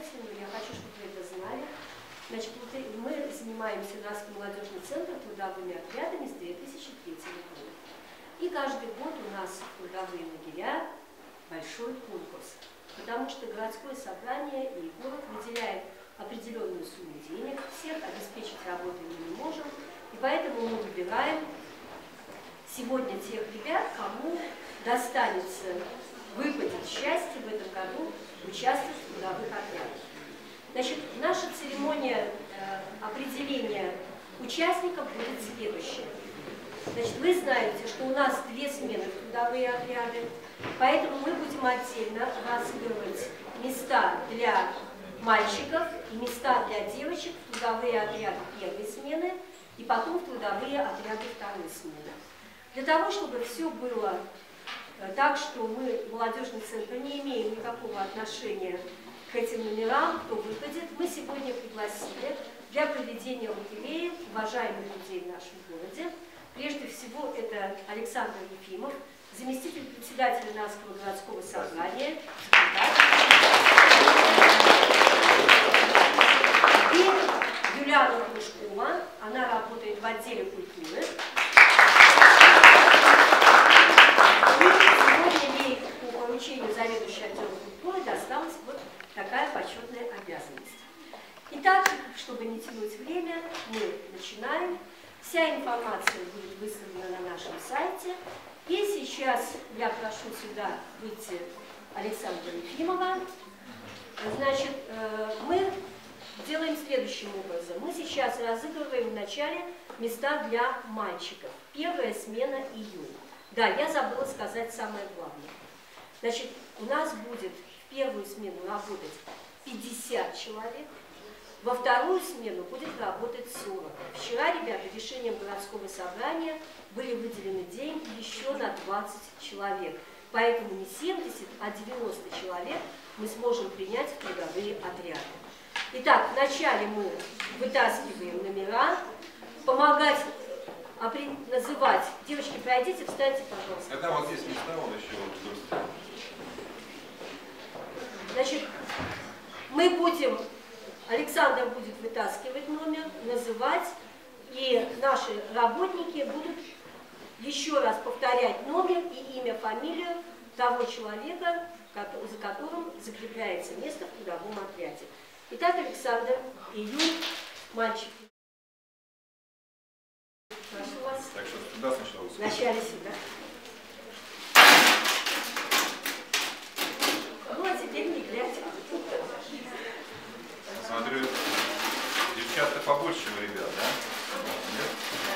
знаете, но я хочу, чтобы вы это знали. Значит, вот мы занимаемся Уральский молодежный центр трудовыми отрядами с 2003 года. И каждый год у нас трудовые лагеря, большой конкурс. Потому что городское собрание и город выделяют определенную сумму денег, всех обеспечить работой мы не можем. И поэтому мы выбираем сегодня тех ребят, кому достанется, выпадет счастье в этом году участвовать в трудовых отрядах. Значит, наша церемония определения участников будет следующая. Значит, вы знаете, что у нас 2 смены в трудовые отряды, поэтому мы будем отдельно разыгрывать места для мальчиков и места для девочек в трудовые отряды первой смены и потом в трудовые отряды второй смены. Для того, чтобы все было так, что мы, молодежный центр, не имеем никакого отношения к этим номерам, кто выпадет, мы сегодня пригласили для проведения лотереи уважаемых людей в нашем городе. Прежде всего, это Александр Ефимов, заместитель председателя Нарвского городского собрания, и Юлиана Кружкова, она работает в отделе культуры. Ей по поручению заведующей отделом культуры досталась вот такая почетная обязанность. Итак, чтобы не тянуть время, мы начинаем. Вся информация будет выставлена на нашем сайте. И сейчас я прошу сюда выйти Александра Ефимова. Значит, мы делаем следующим образом. Мы сейчас разыгрываем вначале места для мальчиков. Первая смена июнь. Да, я забыла сказать самое главное. Значит, у нас будет в первую смену работать 50 человек, во вторую смену будет работать 40. Вчера, ребята, решением городского собрания были выделены деньги еще на 20 человек. Поэтому не 70, а 90 человек мы сможем принять в трудовые отряды. Итак, вначале мы вытаскиваем номера, помогать называть. Девочки, пройдите, встаньте, пожалуйста. Это вот здесь места, вот еще вот. Значит, мы будем, Александр будет вытаскивать номер, называть, и наши работники будут еще раз повторять номер и имя, фамилию того человека, за которым закрепляется место в трудовом отряде. Итак, Александр, июнь, мальчики. Прошу вас. Так что сюда сначала. Вначале сюда. Ну, а теперь не глядя. Смотрю, девчата побольше у ребят, да? Нет?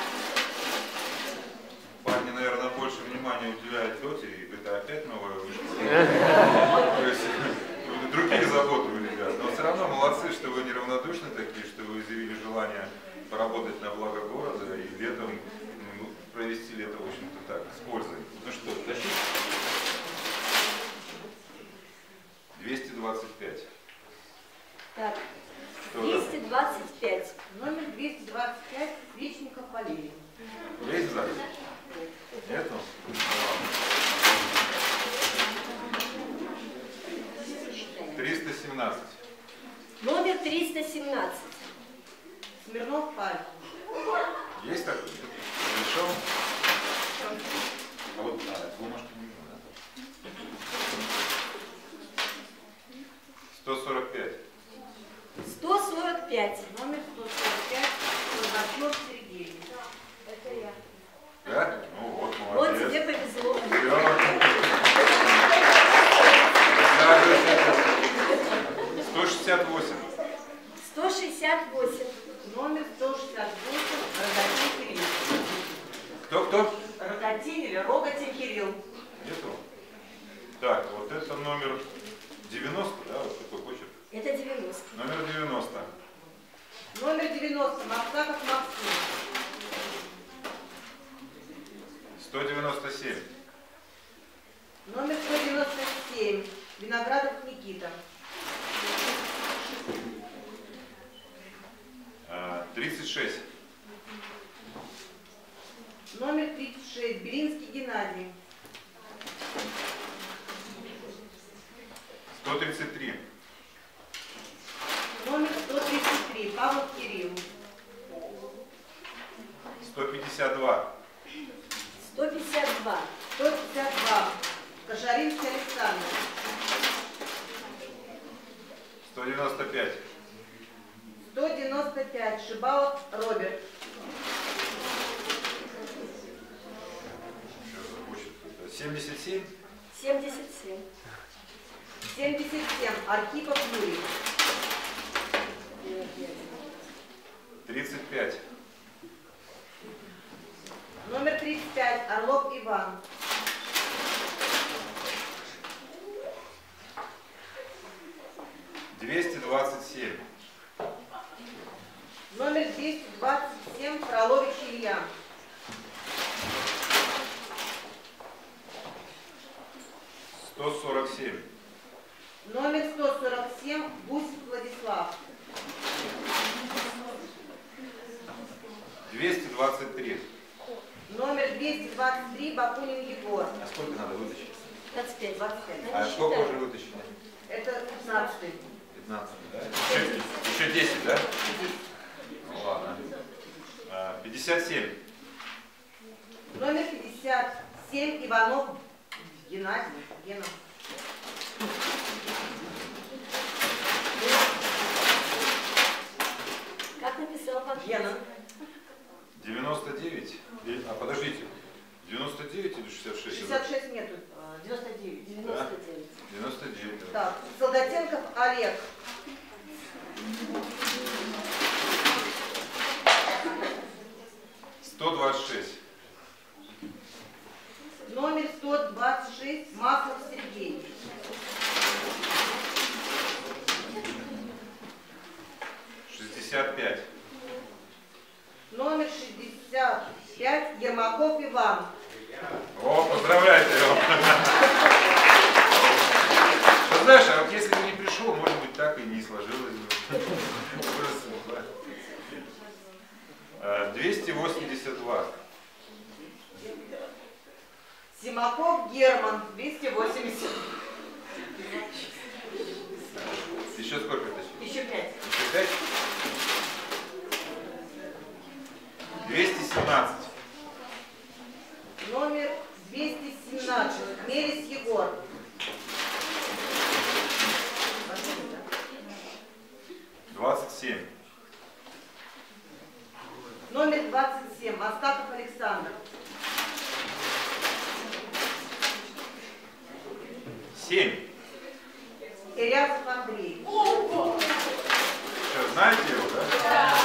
Парни, наверное, больше внимания уделяют лотерее, это опять новая вышка. То есть другие заботы у ребят. Но все равно молодцы, что вы неравнодушны такие, что вы изъявили желание поработать на благо города и летом провести лето, в общем-то, так, с пользой. Ну что, тащите? 225. Так, 225. Номер 225, Свечников Валерий. Есть запись? Нету? 317. Номер 317. Смирнов Павел. Есть такой? Решил? А вот бумажки не видно, да? 145. 145. Номер 145, Горбачев Сергей. Это я. Да? Ну вот, Вот молодец. тебе повезло. 168. 168. Номер 168, Рогатин Кирилл. Кто? Рогатин или Рогатин Кирилл. Нету? Так, вот это номер 90, да, вот такой почерк. Это 90. Номер 90. Номер 90, Максаков Максим. 197. Номер 197, Виноградов Никита. 36. Номер 36, Белинский Геннадий. 133. Павлов Кирилл. 152. 152. 152. Кошаринский Александр. 195. 195. Шибалов Роберт. Сейчас запущу. 77. 77. 77. Архипов Юрий. 35. Номер 35. Орлов Иван. 227. Номер 227. Фролович Илья. 147. Номер 147. Гусев Владислав. 223. Номер 223. Бакунин Егор. А сколько надо вытащить? 25. 25. А сколько уже вытащили? Это 15-й. 15, да? Еще 10, да? Ну ладно. 57. Номер 57. Иванов Геннадий. Гена. Как написал пакет? Гена. 99. А подождите. 99 или 66? 66 нету. 99. 99. 99. Да. Так. Солдатенков Олег. Номер 126. Маслов Сергей. 65. Номер 65. Ермаков Иван. О, поздравляйте его. Ты знаешь, а вот если бы не пришел, может быть, так и не сложилось бы. 282. Симаков Герман. 280. Еще сколько тащить? Еще 5. Еще 5? 217. Номер 217. Хмелис Егор. 27. Номер 27. Астаков Александр. 7. Ирязов Андрей. Что, знаете его, да? Да.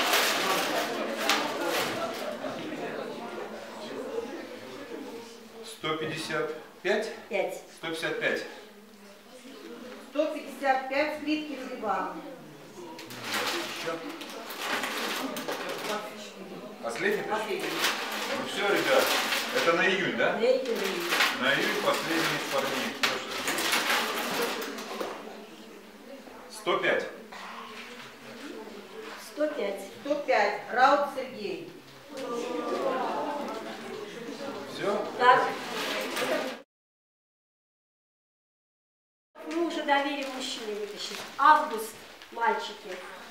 155? 5. 155. 155. Скрипкин Иван. Еще. Последний? Последний. Ну все, ребят, это на июнь, да? На июнь. На июнь последний из парней. 105. 105. 105. Раут Сергей. Все? Так. Мы уже доверим мужчине вытащить. Август, мальчики.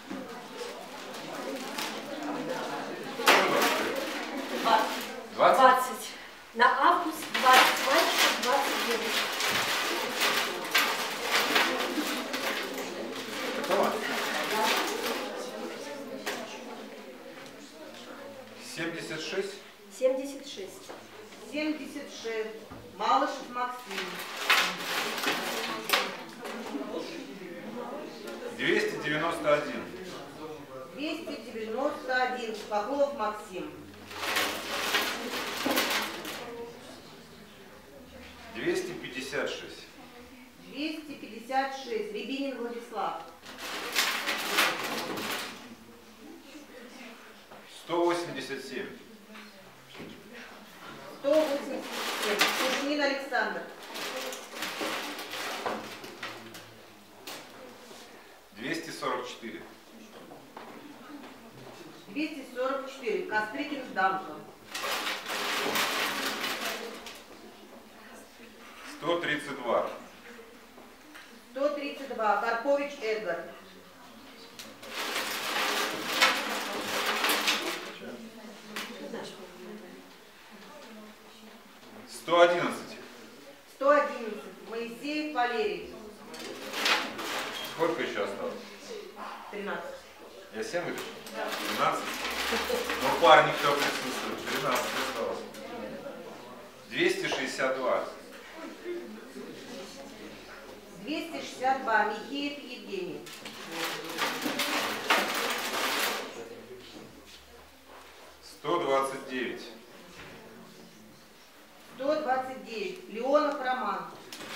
20. На август 20 мальчиков, 20 девочек. Готово? 76. 76. 76. Малышев Максим. 291. 291. Попов Максим. 256. 256. Рябинин Владислав. 187. 187. Кузьмин Александр. 244. 244. Кострыкин Жданко. 132. 132. Карпович Эдвард. 111. 111. Моисеев Валерий. Сколько еще осталось? 13. Я 7 вытащил? 12. Ну, парни, кто присутствует. 13 осталось. 262. 262. Михеев Евгений. 129. 129. Леонов Роман.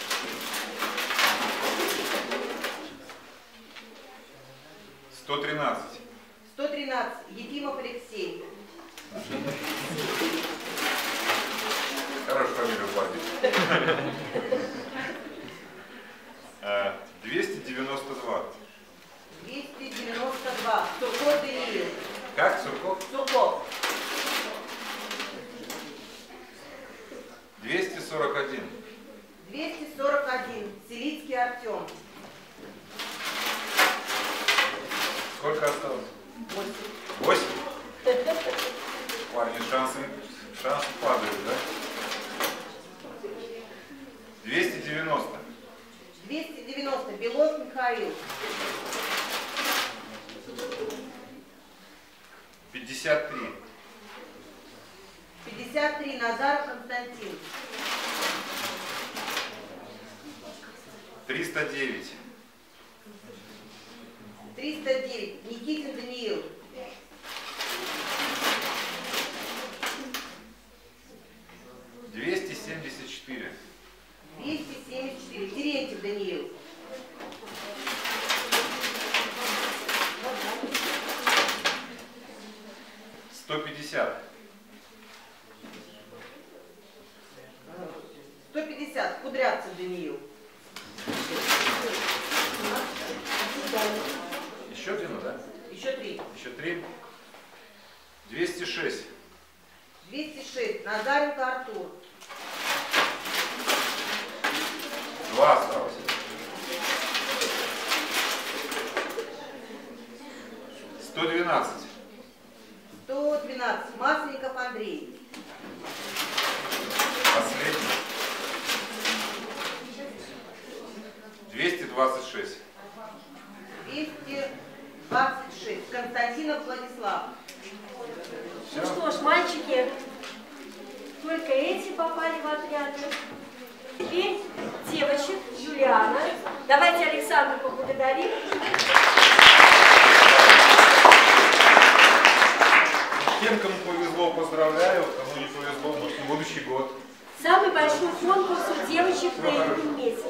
113. 113. Ефимов Алексей. Хорошая фамилия, парень. 292. 292. Сурков Даниил. Как? Сурков? Сурков. 241. 241. Селицкий Артем. Сколько осталось? 8. 8? Парни, шансы падают, да? 290. 290. Белов Михаил. 53. 53. Назаров Константин. 309. 309. Никитин Даниил. 274. 274. Терентьев Даниил. 150. 150. Кудрявцев Даниил. Еще один, да? Еще 3. Еще 3. 206. 206. Назаренко Артур. 2 осталось. 112. 112. Масленников Андрей. Последний. 226. 226. Константинов Владислав. Ну что ж, мальчики, только эти попали в отряды. Теперь девочек, Юлиана. Давайте Александру поблагодарим. Тем, кому повезло, поздравляю. Кому не повезло, может, в будущий год. Самый большой конкурс у девочек на июнь месяц.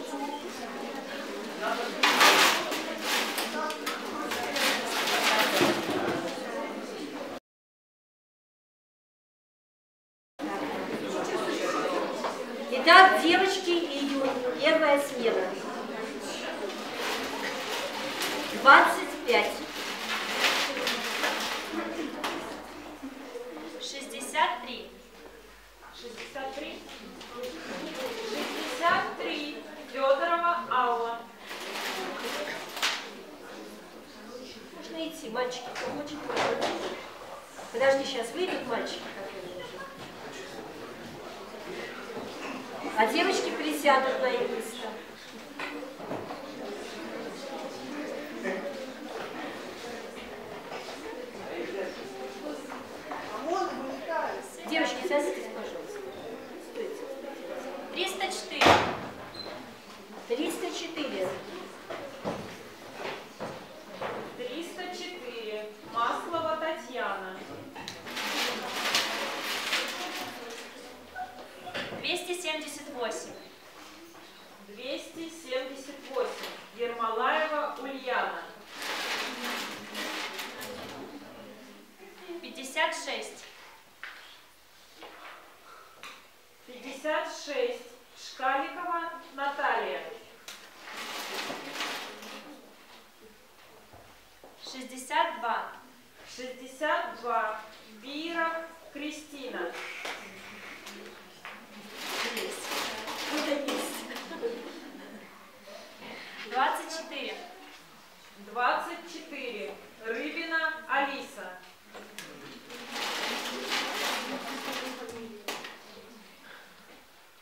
Итак, девочки, июнь, первая смена. 25. 63. 63. 63. Федорова Алла. Можно идти, мальчики, помочь. Подожди, сейчас выйдут мальчики. А девочки присядут на их места. Девочки, садитесь, пожалуйста. Стойте. 304. 304. 304. Маслова Татьяна. 278. 278. Ермолаева Ульяна. 56. 56. Шкаликова Наталья. 62. 62. Биров Кристина. 24. 24. Рыбина Алиса. 25.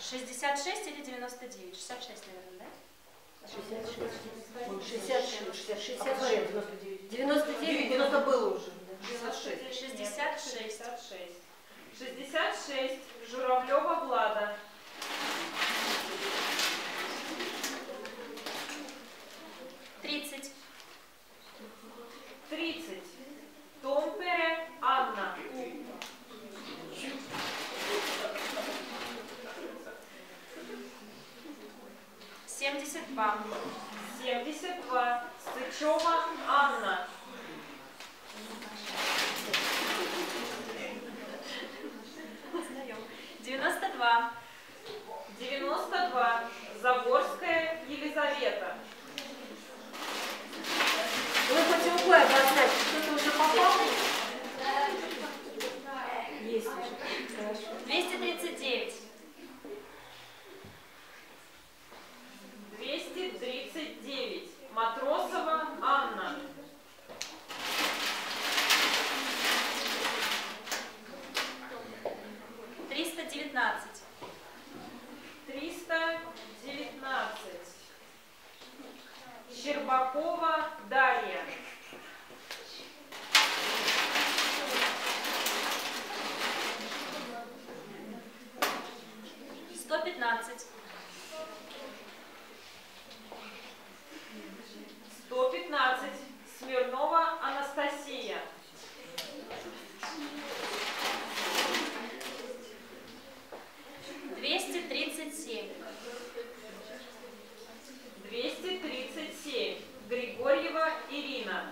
66 или 99? 66, наверное, да? 66. 99. 90 было уже. 66. 66. 66. Журавлева Влада. 30. 30. Томпере Анна. 72. 72. Сычева Анна. 92. 92. Загорская Елизавета. Вы хоть рукой обозначить, кто-то уже попал? Есть уже. Хорошо. 239. 239. Матросова Анна. 319. 319. Щербакова Дарья. 115. 115. Смирнова Анастасия. 237. 237. Григорьева Ирина.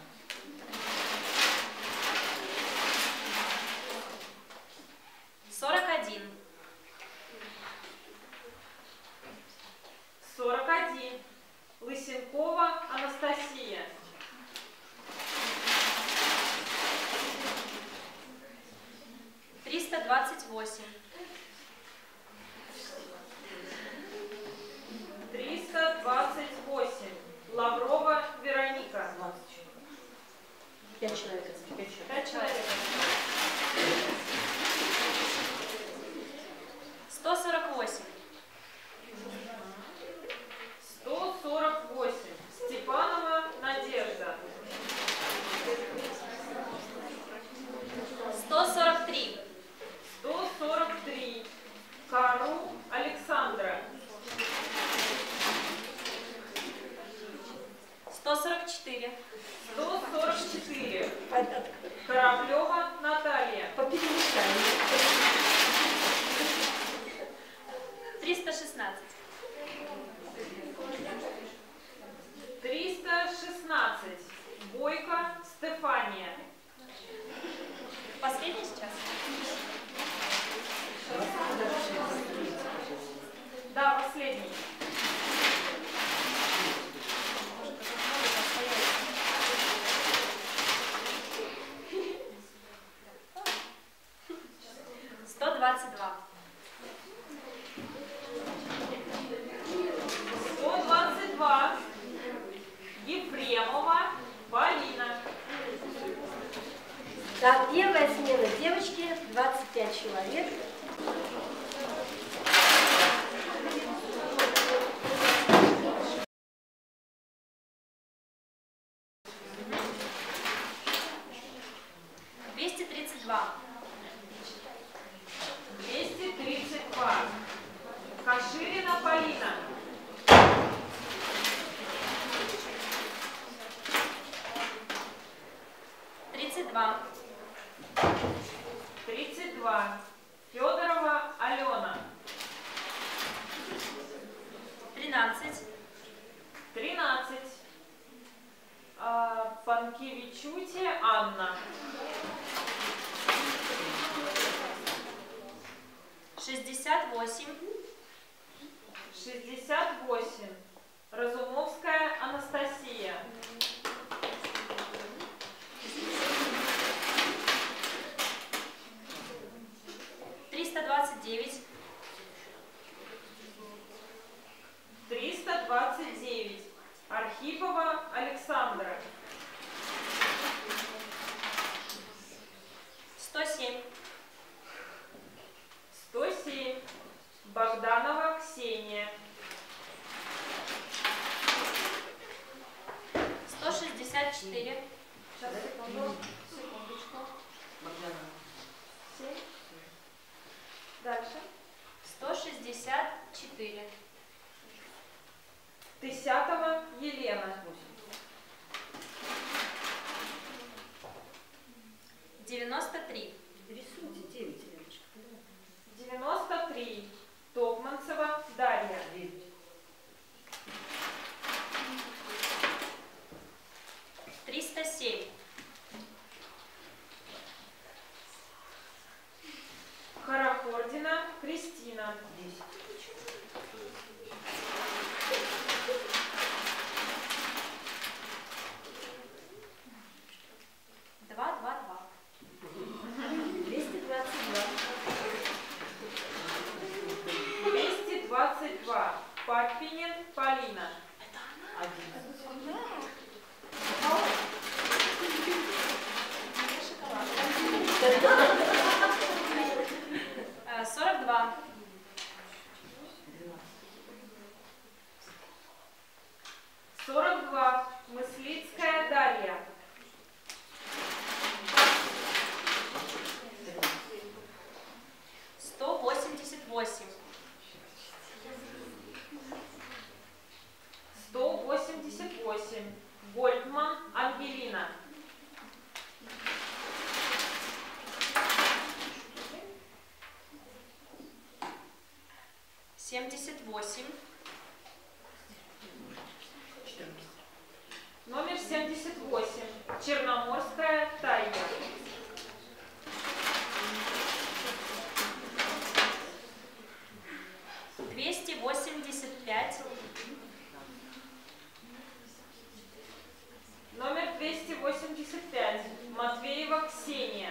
41. 41. Лысенкова Анастасия. 328. 328. Лаврова Вероника. 5 человек. 5 человек. 148. 148. Степанова Надежда. 143. 143. Кару Александра. 144. 144. Кораблева Наталья. Поперемешаем. 316. 316. Бойко Стефания. Последний сейчас? Да, последний. $122. 122. Ефремова Полина. Так, первая смена девочки, 25 человек. $232. 232. Каширина Полина. 32. 32. Федорова Алена. 13. 13. Панкевичути Анна. 68. 68. Разумовская Анастасия. 329. 329. Архипова Александра. 107. 107. Богдан 54. Сейчас, секундочку. 7. Дальше. 164. Тысятова Елена. 93. Рисуйте 9, Леночка. 93. Токманцева Дарья. 307. Харахордина Кристина. 222. 222. Папинин Полина. 42. 42. Мыслицкая Дарья. 188. 188. Гольдман Ангелина. 78. Номер 78. Черноморская Тайя. 285. Номер 285. Матвеева Ксения.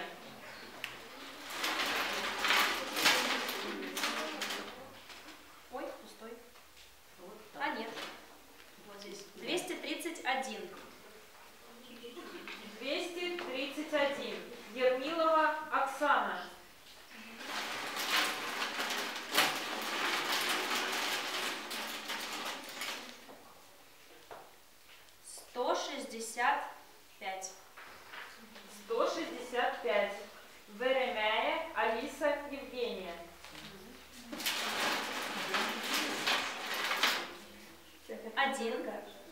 231. 231. Ермилова Оксана. 165. 165. Веремяя Алиса Евгения. 1.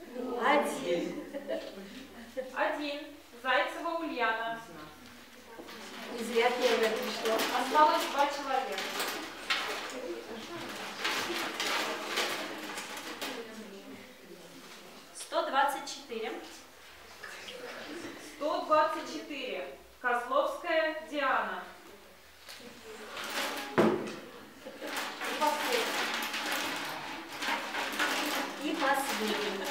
1. Зайцева Ульяна. Не зря первое пришло. Осталось 2 человека. 124. 124. Козловская Диана. И последний.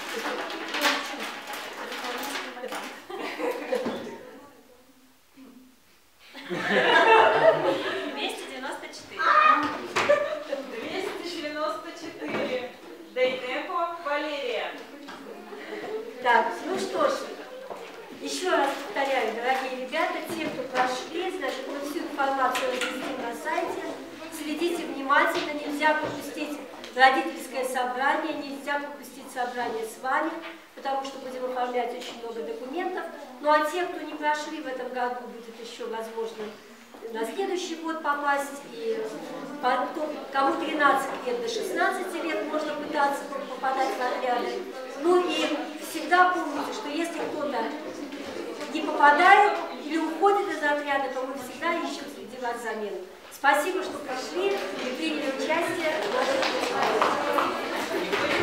294. Дейнеко Валерия. Так, ну что ж, еще раз повторяю, дорогие ребята, те, кто прошли, значит, мы всю информацию разместим на сайте. Следите внимательно, нельзя пропустить родительское собрание, нельзя пропустить собрание с вами, потому что будем оформлять очень много документов. Ну а те, кто не прошли в этом году, будет еще возможно на следующий год попасть, и кому 13 лет до 16 лет можно пытаться попадать в отряды. Ну и всегда помните, что если кто-то не попадает или уходит из отряда, то мы всегда ищем среди вас замену. Спасибо, что пришли и приняли участие в нашей